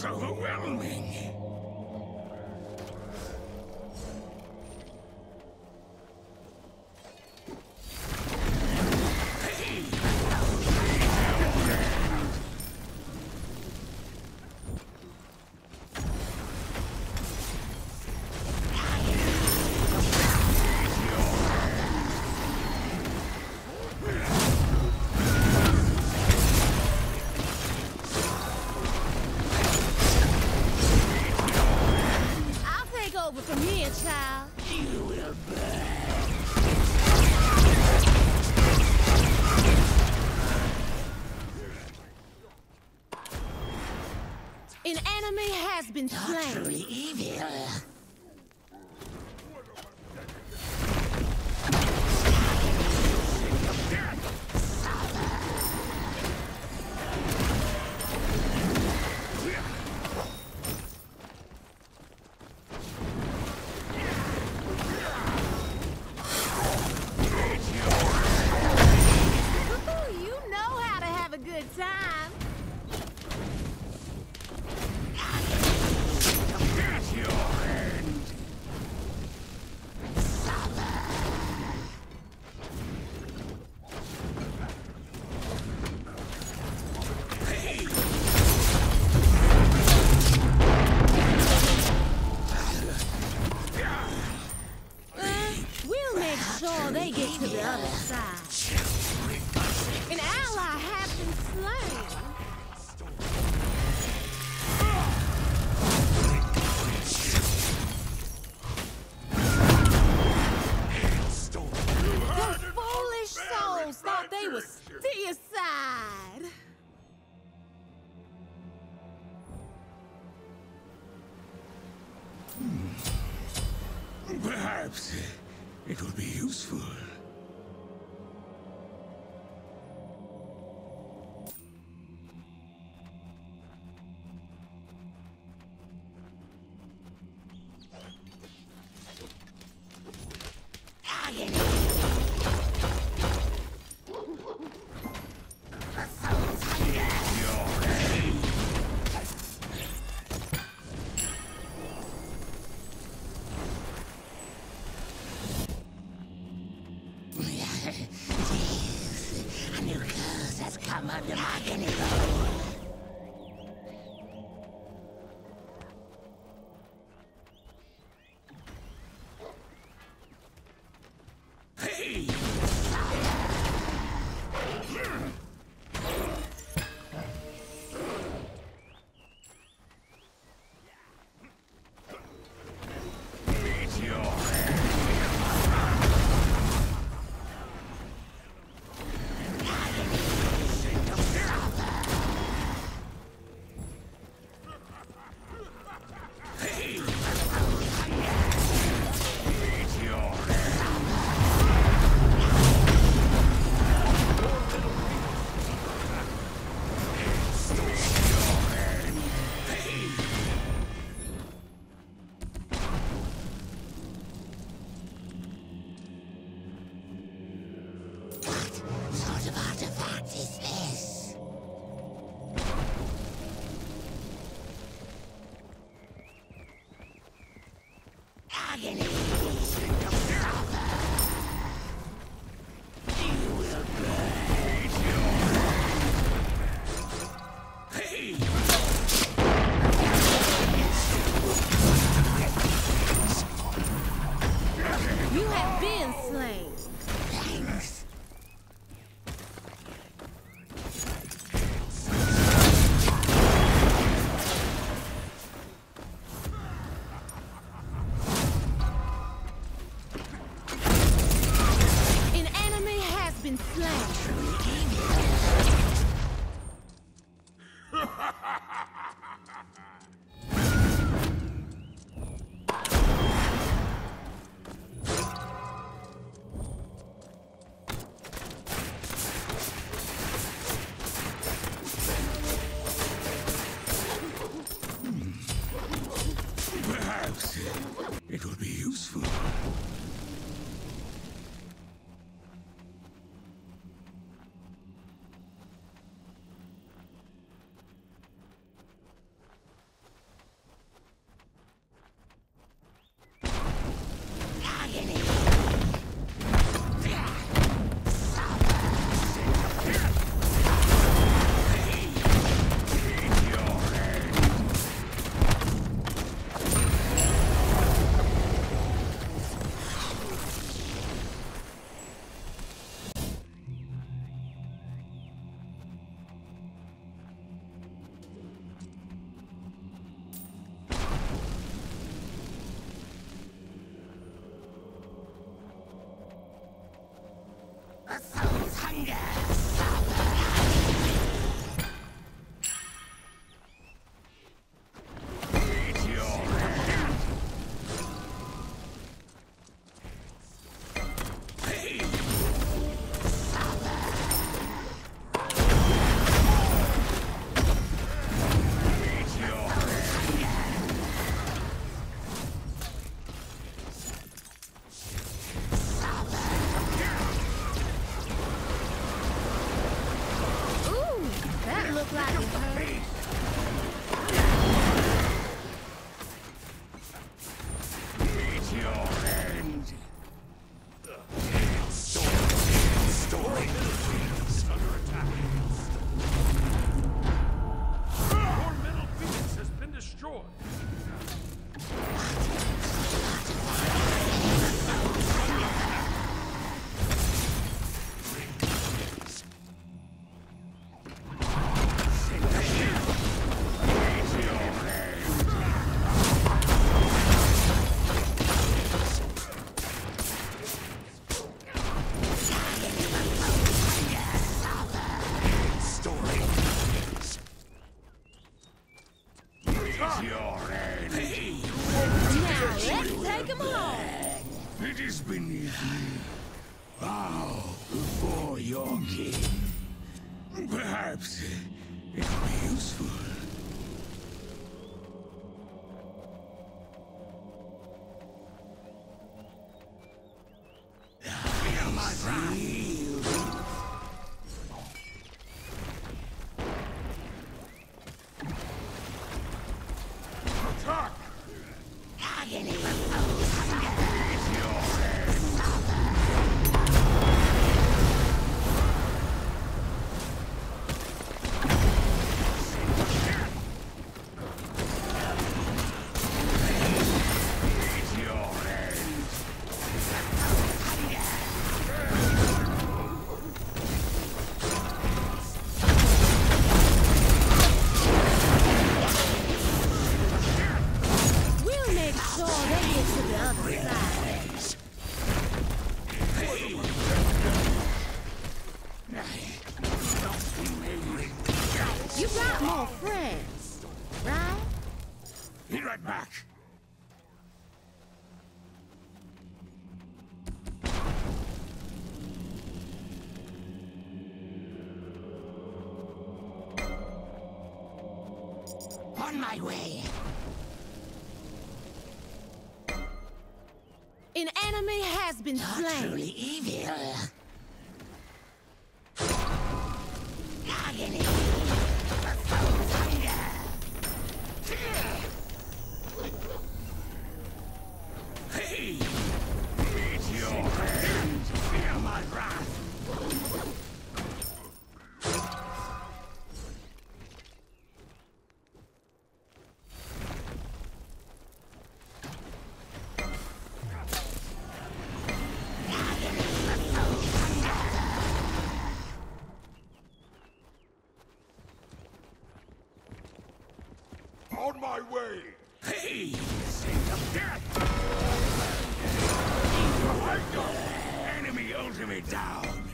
It's overwhelming. From here, child. You will burn. An enemy has been slain. Truly evil. They get to the other side. An ally has been slain. The foolish souls thought they were deicide. Perhaps it will be useful. A new curse has come under my control. Hey! You have been slain. Thanks. The soul's hunger. Look like it hurt. Meet your end. Story is under attack. Your mental beast has been destroyed. It is beneath me. Bow before your king. Perhaps it will be useful. Feel my wrath. Attack! Agony. You got more friends, right? Be right back. On my way. An enemy has been Not slain. truly evil. Agony. The soul's hunger. Hey! Meet your end. Feel my wrath. On my way! Hey! Saint of death! Enemy ultimate down!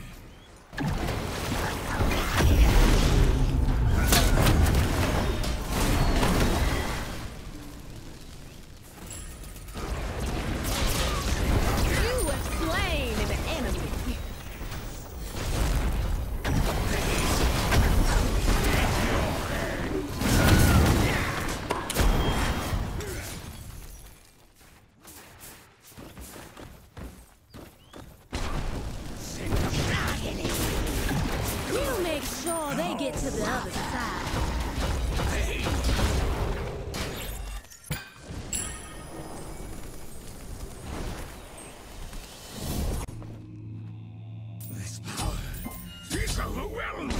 You have slain an enemy. We'll make sure they get to the other side. This power is overwhelming!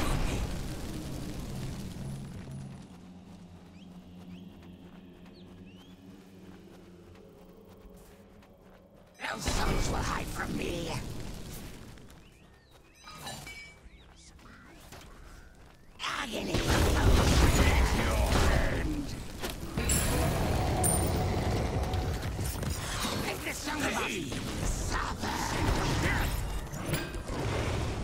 No souls will hide from me! Agony! It's your end! Make this song about suffer!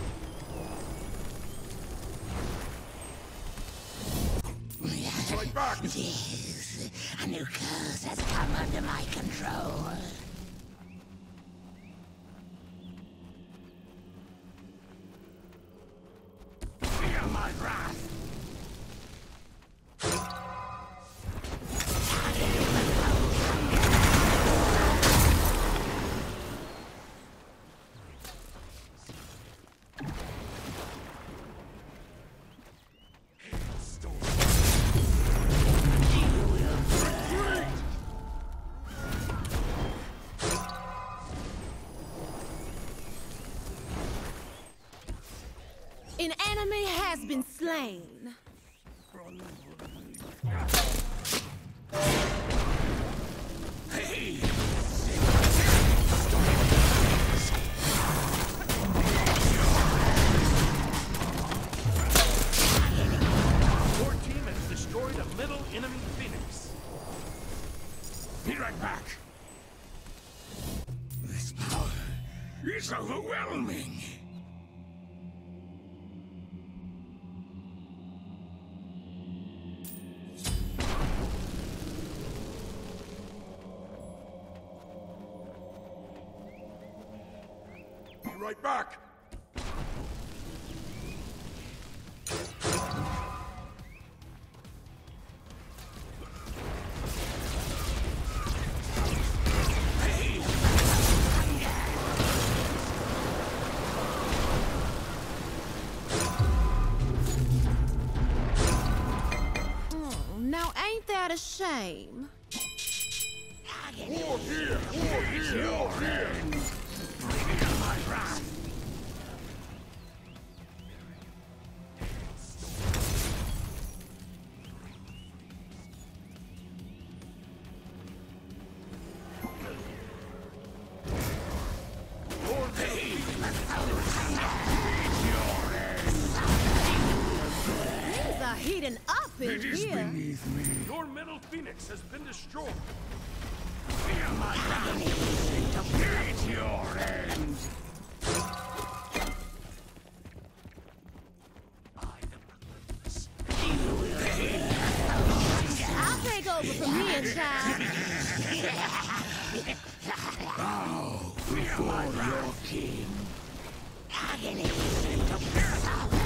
It is. A new curse has come under my control. Feel my wrath. An enemy has been slain. Hey! Your team has destroyed a middle enemy Phoenix. Be right back. This power is overwhelming. Be right back. Now ain't that a shame? War here! War here! War here! Feel my wrath. Your middle Things are heating up in It is here. beneath me. Your middle Phoenix has been destroyed. Feel my wrath. Meet your end. I'll take over from here, child. Bow before your king. Agony.